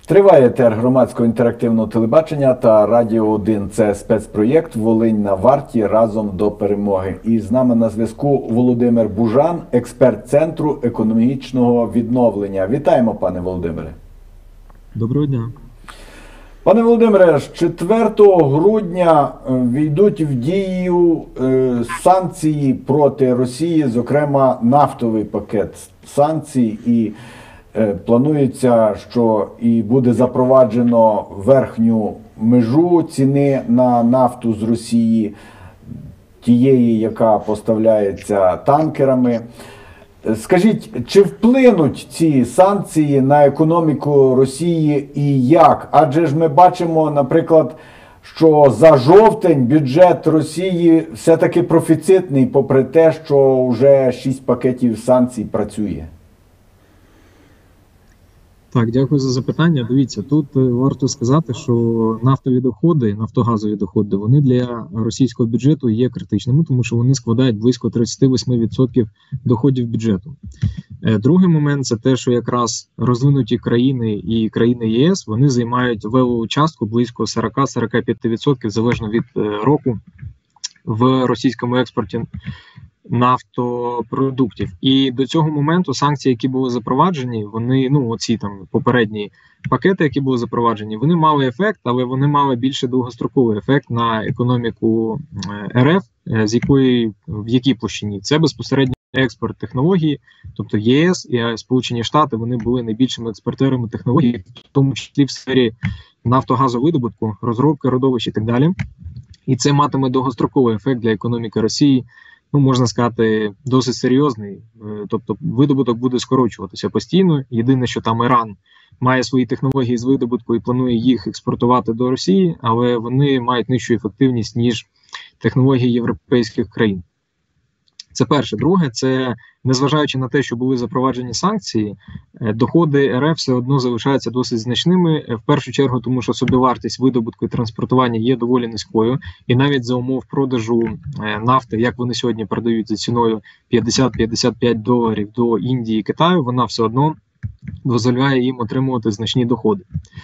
Триває етер громадського інтерактивного телебачення та Радіо 1. Це спецпроєкт «Волинь на варті. Разом до перемоги». І з нами на зв'язку Володимир Бужан, експерт Центру економічного відновлення. Вітаємо, пане Володимире. Доброго дня. Пане Володимире, з 4 грудня війдуть в дію санкції проти Росії, зокрема нафтовий пакет санкцій, і планується, що і буде запроваджено верхню межу ціни на нафту з Росії, тієї, яка поставляється танкерами. Скажіть, чи вплинуть ці санкції на економіку Росії і як? Адже ж ми бачимо, наприклад, що за жовтень бюджет Росії все-таки профіцитний, попри те, що вже 6 пакетів санкцій працює. Так, дякую за запитання. Дивіться, тут варто сказати, що нафтові доходи, нафтогазові доходи, вони для російського бюджету є критичними, тому що вони складають близько 38% доходів бюджету. Другий момент – це те, що якраз розвинуті країни і країни ЄС, вони займають валову частку близько 40-45%, залежно від року, в російському експорті нафтопродуктів. І до цього моменту санкції, які були запроваджені, вони, оці там попередні пакети, які були запроваджені, вони мали ефект, але вони мали більше довгостроковий ефект на економіку РФ, в якій площині? Це безпосередньо експорт технології, тобто ЄС і Сполучені Штати, вони були найбільшими експортерами технологій, в тому числі в сфері нафтогазовидобутку, розробки родовищ і так далі. І це матиме довгостроковий ефект для економіки Росії, можна сказати, досить серйозний, тобто видобуток буде скорочуватися постійно. Єдине, що там Іран має свої технології з видобутку і планує їх експортувати до Росії, але вони мають нижчу ефективність, ніж технології європейських країн. Це перше. Друге, це, незважаючи на те, що були запроваджені санкції, доходи РФ все одно залишаються досить значними. В першу чергу, тому що собівартість видобутку і транспортування є доволі низькою. І навіть за умов продажу нафти, як вони сьогодні продають за ціною $50-55 до Індії і Китаю, вона все одно дозволяє їм отримувати значні доходи.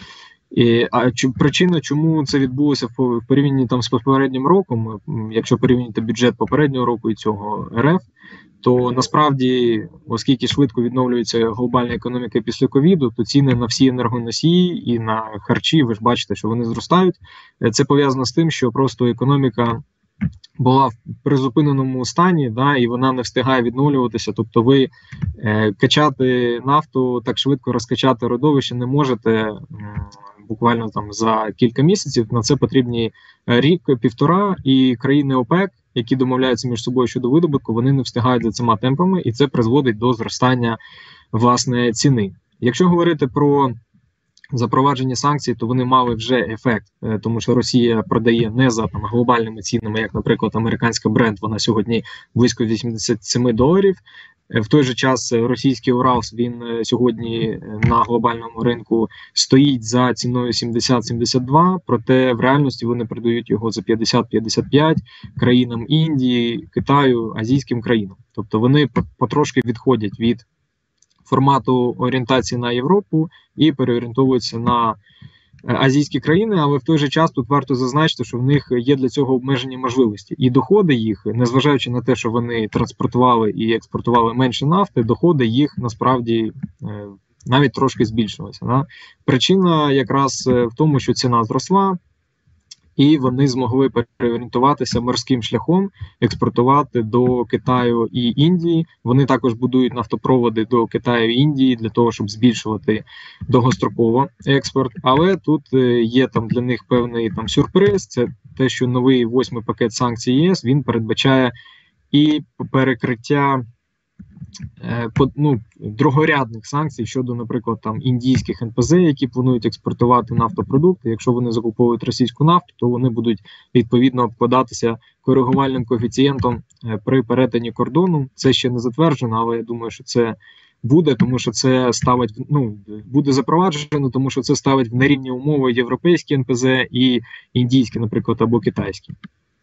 Причина, чому це відбулося в порівнянні з попереднім роком, якщо порівняти бюджет попереднього року і цього РФ, то насправді, оскільки швидко відновлюється глобальна економіка після ковіду, то ціни на всі енергоносії і на харчі, ви ж бачите, що вони зростають. Це пов'язано з тим, що просто економіка була в призупиненому стані, і вона не встигає відновлюватися. Тобто ви качати нафту, так швидко розкачати родовище не можете буквально за кілька місяців. На це потрібні рік-півтора, і країни ОПЕК, які домовляються між собою щодо видобутку, вони не встигають за цими темпами, і це призводить до зростання, власне, ціни. Якщо говорити про запровадження санкцій, то вони мали вже ефект, тому що Росія продає не за глобальними цінами, як, наприклад, американська Brent, вона сьогодні близько $87. В той же час російський Уралс, він сьогодні на глобальному ринку стоїть за ціною 70-72, проте в реальності вони продають його за 50-55 країнам Індії, Китаю, азійським країнам. Тобто вони потрошки відходять від формату орієнтації на Європу і переорієнтовуються на азійські країни, але в той же час тут варто зазначити, що в них є для цього обмежені можливості. І доходи їх, незважаючи на те, що вони транспортували і експортували менше нафти, доходи їх насправді навіть трошки збільшилися. Причина якраз в тому, що ціна зросла, і вони змогли переорієнтуватися морським шляхом, експортувати до Китаю і Індії. Вони також будують нафтопроводи до Китаю і Індії для того, щоб збільшувати довгостроково експорт. Але тут є для них певний сюрприз. Це те, що новий 8-й пакет санкцій ЄС, він передбачає і перекриття другорядних санкцій щодо, наприклад, індійських НПЗ, які планують експортувати нафтопродукти. Якщо вони закуповують російську нафту, то вони будуть відповідно обкладатися коригувальним коефіцієнтом при перетині кордону. Це ще не затверджено, але я думаю, що це буде, тому що це ставить, буде запроваджено, тому що це ставить в нерівні умови європейські НПЗ і індійські, наприклад, або китайські.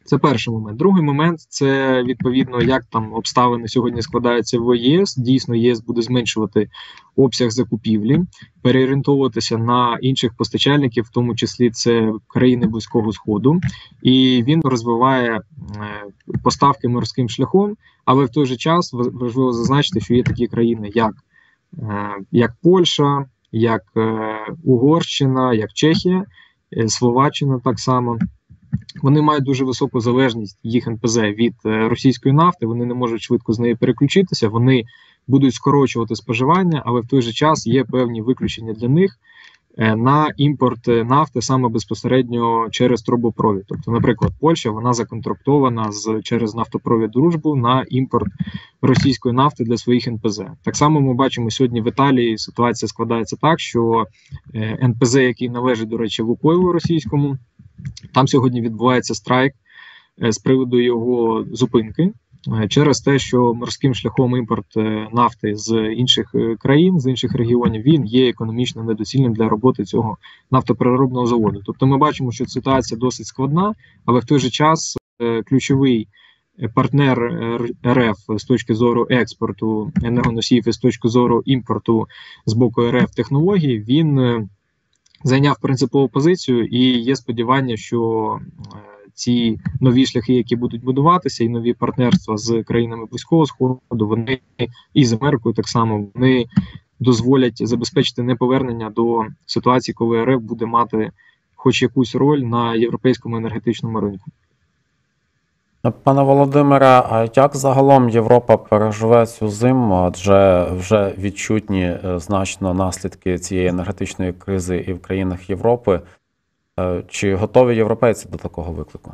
Це перший момент. Другий момент це відповідно, як там обставини сьогодні складаються в ЄС. Дійсно, ЄС буде зменшувати обсяг закупівлі, переорієнтовуватися на інших постачальників, в тому числі це країни Близького Сходу, і він розвиває поставки морським шляхом. Але в той же час важливо зазначити, що є такі країни, як Польща, як Угорщина, як Чехія, Словаччина так само. Вони мають дуже високу залежність, їх НПЗ, від російської нафти, вони не можуть швидко з неї переключитися, вони будуть скорочувати споживання, але в той же час є певні виключення для них на імпорт нафти саме безпосередньо через трубопровід. Тобто, наприклад, Польща, вона законтрактована через нафтопровід «Дружбу» на імпорт російської нафти для своїх НПЗ. Так само ми бачимо сьогодні в Італії ситуація складається так, що НПЗ, який належить, до речі, Лукойлу російському, там сьогодні відбувається страйк з приводу його зупинки через те, що морським шляхом імпорт нафти з інших країн, з інших регіонів, він є економічно недоцільним для роботи цього нафтопереробного заводу. Тобто ми бачимо, що ситуація досить складна, але в той же час ключовий партнер РФ з точки зору експорту енергоносіїв і з точки зору імпорту з боку РФ технологій, він зайняв принципову позицію, і є сподівання, що ці нові шляхи, які будуть будуватися, і нові партнерства з країнами Близького Сходу, вони і з Америкою так само, вони дозволять забезпечити неповернення до ситуації, коли РФ буде мати хоч якусь роль на європейському енергетичному ринку. Пане Володимире, а як загалом Європа переживе цю зиму, адже вже відчутні значно наслідки цієї енергетичної кризи і в країнах Європи? Чи готові європейці до такого виклику?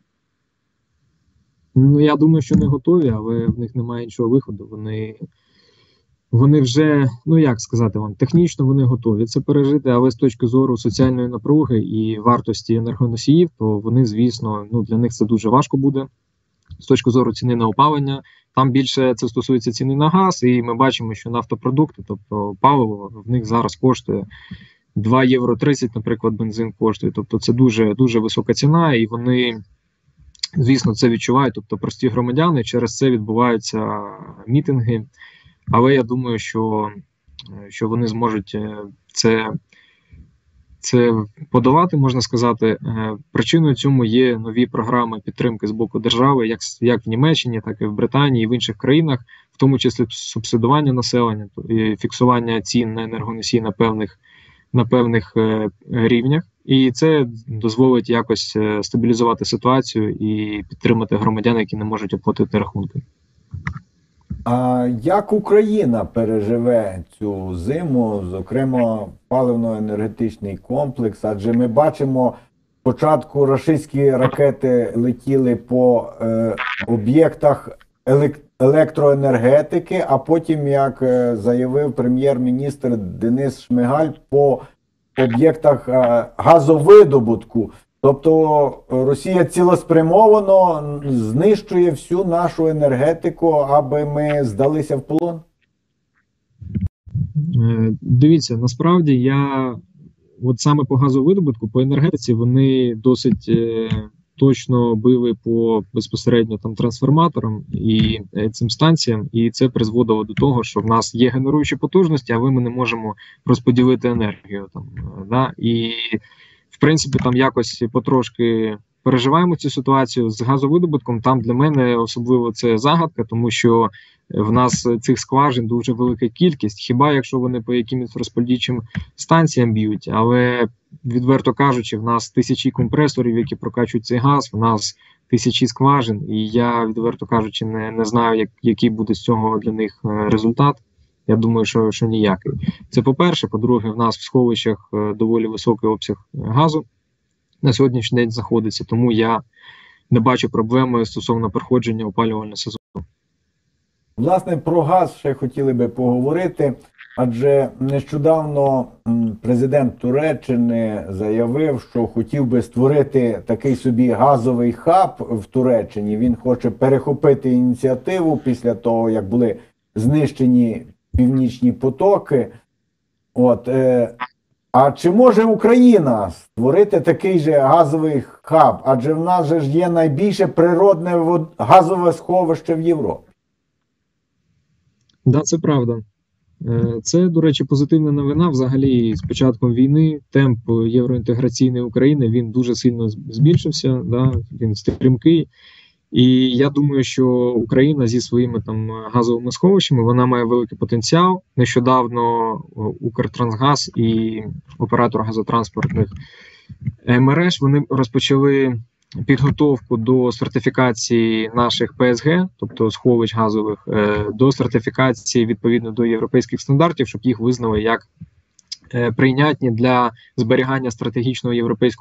Ну, я думаю, що не готові, але в них немає іншого виходу. Вони вже, ну як сказати вам, технічно вони готові це пережити, але з точки зору соціальної напруги і вартості енергоносіїв, то вони, звісно, ну для них це дуже важко буде. З точки зору ціни на опалення, там більше це стосується ціни на газ, і ми бачимо, що нафтопродукти, тобто паливо, в них зараз коштує 2 євро 30, наприклад, бензин коштує. Тобто це дуже, дуже висока ціна, і вони, звісно, це відчувають, тобто прості громадяни, через це відбуваються мітинги. Але я думаю, що вони зможуть це подолати, можна сказати. Причиною цьому є нові програми підтримки з боку держави, як в Німеччині, так і в Британії, і в інших країнах, в тому числі субсидування населення, фіксування цін на енергоносії на певних рівнях. І це дозволить якось стабілізувати ситуацію і підтримати громадян, які не можуть оплатити рахунки. А як Україна переживе цю зиму, зокрема паливно-енергетичний комплекс? Адже ми бачимо, спочатку рашистські ракети летіли по об'єктах електроенергетики, а потім, як заявив прем'єр-міністр Денис Шмигаль, по об'єктах газовидобутку. Тобто Росія цілеспрямовано знищує всю нашу енергетику, аби ми здалися в полон? Дивіться, насправді от саме по газовидобутку, по енергетиці, вони досить точно били по безпосередньо там трансформаторам і цим станціям, і це призводило до того, що в нас є генеруючі потужності, але ми не можемо розподілити енергію там, да? І в принципі, там якось потрошки переживаємо цю ситуацію з газовидобутком. Там для мене особливо це загадка, тому що в нас цих скважин дуже велика кількість. Хіба якщо вони по якимось розподільчим станціям б'ють, але відверто кажучи, в нас тисячі компресорів, які прокачують цей газ, в нас тисячі скважин, і я відверто кажучи не знаю, який буде з цього для них результат. Я думаю, що ніякий. Це по-перше. По-друге, в нас в сховищах доволі високий обсяг газу на сьогоднішній день знаходиться, тому я не бачу проблеми стосовно проходження опалювального сезону. Власне, про газ ще хотіли би поговорити, адже нещодавно президент Туреччини заявив, що хотів би створити такий собі газовий хаб в Туреччині. Він хоче перехопити ініціативу після того, як були знищені Північні потоки. А чи може Україна створити такий же газовий хаб? Адже в нас же ж є найбільше природне газове сховище в Європі. Да, це правда. Це, до речі, позитивна новина. Взагалі, з початком війни темп євроінтеграційної України він дуже сильно збільшився, да, він стрімкий. І я думаю, що Україна зі своїми там газовими сховищами вона має великий потенціал. Нещодавно Укртрансгаз і оператор газотранспортних мереж вони розпочали підготовку до сертифікації наших ПСГ, тобто сховищ газових, до сертифікації відповідно до європейських стандартів, щоб їх визнали як прийнятні для зберігання стратегічного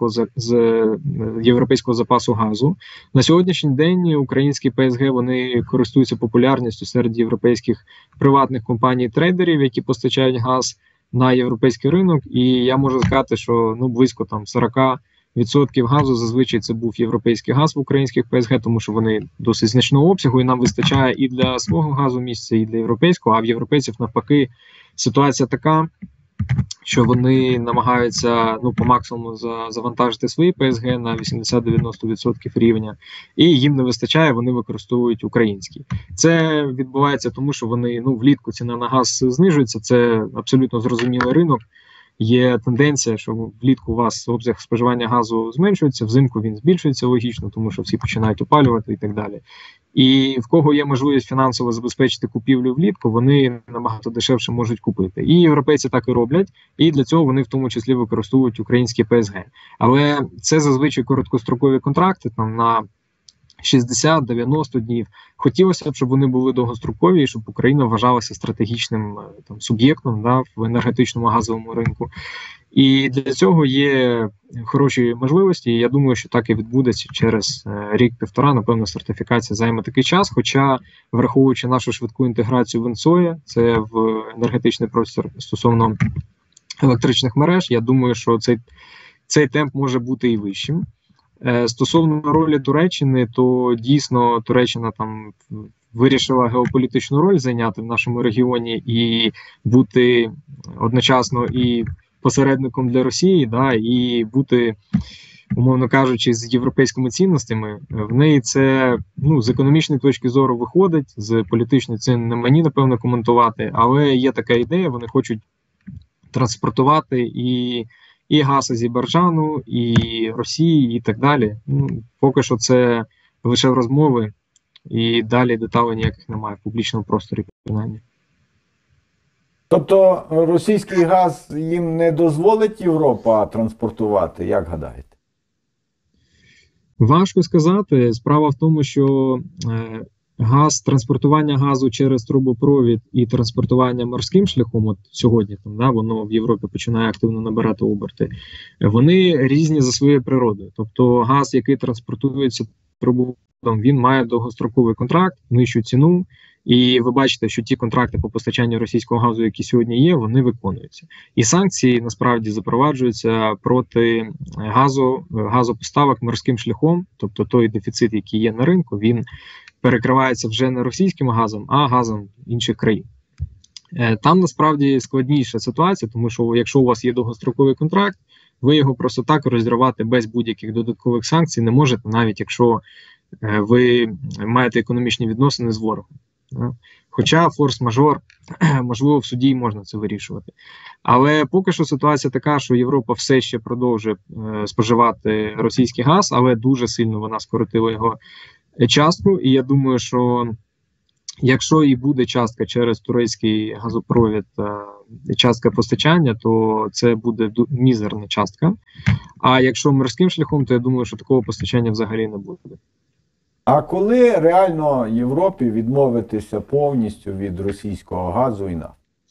європейського запасу газу. На сьогоднішній день українські ПСГ вони користуються популярністю серед європейських приватних компаній-трейдерів, які постачають газ на європейський ринок. І я можу сказати, що близько там 40% газу зазвичай це був європейський газ в українських ПСГ, тому що вони досить значного обсягу, і нам вистачає і для свого газу місця, і для європейського. А в європейців навпаки ситуація така, що вони намагаються по максимуму завантажити свої ПСГ на 80-90% рівня, і їм не вистачає, вони використовують українські. Це відбувається тому, що вони влітку ціна на газ знижується, це абсолютно зрозумілий ринок. Є тенденція, що влітку у вас обсяг споживання газу зменшується, взимку він збільшується логічно, тому що всі починають опалювати і так далі. І в кого є можливість фінансово забезпечити купівлю влітку, вони набагато дешевше можуть купити. І європейці так і роблять, і для цього вони в тому числі використовують українські ПСГ. Але це зазвичай короткострокові контракти там на 60-90 днів. Хотілося б, щоб вони були довгострокові, і щоб Україна вважалася стратегічним суб'єктом в енергетичному газовому ринку. І для цього є хороші можливості, і я думаю, що так і відбудеться через рік-півтора, напевно, сертифікація займе такий час, хоча, враховуючи нашу швидку інтеграцію в НСОЄ, це в енергетичний простір стосовно електричних мереж, я думаю, що цей темп може бути і вищим. Стосовно ролі Туреччини, то дійсно Туреччина там вирішила геополітичну роль зайняти в нашому регіоні і бути одночасно і посередником для Росії, і бути, умовно кажучи, з європейськими цінностями. В неї це з економічної точки зору виходить, з політичної це не мені, напевно, коментувати, але є така ідея, вони хочуть транспортувати і газ Азербайджану, і Росії, і так далі. Поки що це лише розмови, і далі деталей ніяких немає в публічному просторі, принаймні. Тобто російський газ їм не дозволить Європа транспортувати, як гадаєте? Важко сказати. Справа в тому, що транспортування газу через трубопровід і транспортування морським шляхом, от сьогодні воно в Європі починає активно набирати оберти, вони різні за своєю природою. Тобто газ, який транспортується трубопроводом, він має довгостроковий контракт, нижчу ціну, і ви бачите, що ті контракти по постачанню російського газу, які сьогодні є, вони виконуються. І санкції насправді запроваджуються проти газопоставок морським шляхом, тобто той дефіцит, який є на ринку, він перекривається вже не російським газом, а газом інших країн. Там насправді складніша ситуація, тому що якщо у вас є довгостроковий контракт, ви його просто так розірвати без будь-яких додаткових санкцій не можете, навіть якщо ви маєте економічні відносини з ворогом. Хоча форс-мажор, можливо, в суді можна це вирішувати. Але поки що ситуація така, що Європа все ще продовжує споживати російський газ, але дуже сильно вона скоротила його частку. І я думаю, що якщо і буде частка через турецький газопровід, частка постачання, то це буде мізерна частка. А якщо морським шляхом, то я думаю, що такого постачання взагалі не буде. А коли реально Європі відмовитися повністю від російського газу і нафти?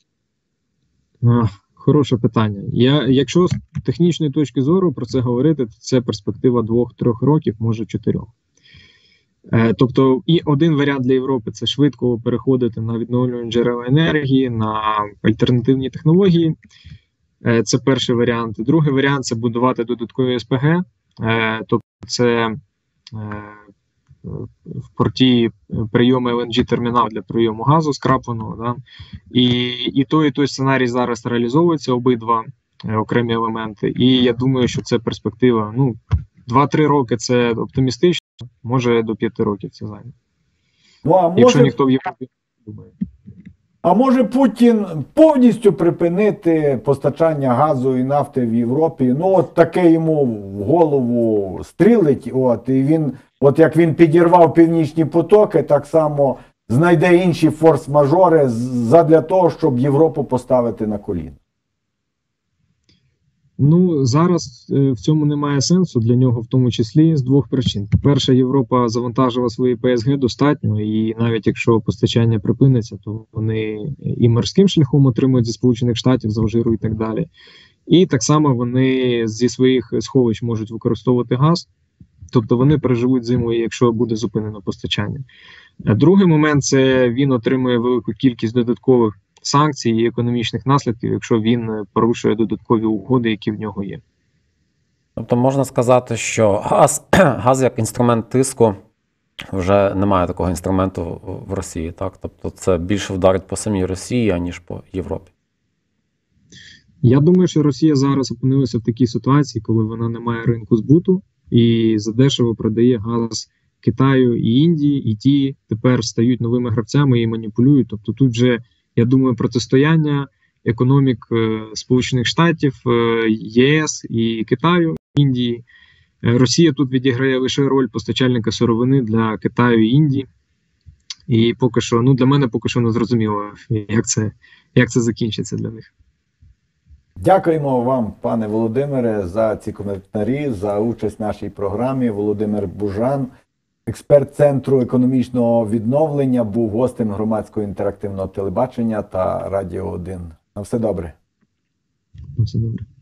Хороше питання. Якщо з технічної точки зору про це говорити, то це перспектива 2-3 років, може 4. Тобто і один варіант для Європи – це швидко переходити на відновлювальні джерела енергії, на альтернативні технології. Це перший варіант. Другий варіант – це будувати додаткові СПГ. Тобто це в порті прийому LNG-термінал для прийому газу скрапленого. І той сценарій зараз реалізовується обидва. окремі елементи. І я думаю, що це перспектива. 2-3 роки це оптимістично, може до 5 років це займе. Ну, а Якщо може, ніхто в Європі не думає. а може Путін повністю припинити постачання газу і нафти в Європі? Ну, от таке йому в голову стрілить, і він, от як він підірвав північні потоки, так само знайде інші форс-мажори задля того, щоб Європу поставити на коліна. Зараз в цьому немає сенсу для нього, в тому числі з двох причин. По-перше, Європа завантажила свої ПСГ достатньо, і навіть якщо постачання припиниться, то вони і морським шляхом отримують зі Сполучених Штатів, з Алжиру і так далі. І так само вони зі своїх сховищ можуть використовувати газ, тобто вони переживуть зиму, якщо буде зупинено постачання. Другий момент – це він отримує велику кількість додаткових санкцій і економічних наслідків, якщо він порушує додаткові угоди, які в нього є. Тобто можна сказати, що газ як інструмент тиску, вже немає такого інструменту в Росії, так? Тобто це більше вдарить по самій Росії, аніж по Європі. Я думаю, що Росія зараз опинилася в такій ситуації, коли вона не має ринку збуту і задешево продає газ Китаю і Індії, і ті тепер стають новими гравцями і маніпулюють. Тобто тут вже, я думаю, протистояння економік Сполучених Штатів, ЄС і Китаю, Індії. Росія тут відіграє лише роль постачальника сировини для Китаю і Індії. І поки що, для мене поки що не зрозуміло, як це закінчиться для них. Дякуємо вам, пане Володимире, за ці коментарі, за участь в нашій програмі. Володимир Бужан, експерт Центру економічного відновлення, був гостем громадського інтерактивного телебачення та Радіо 1. На все добре. На все добре.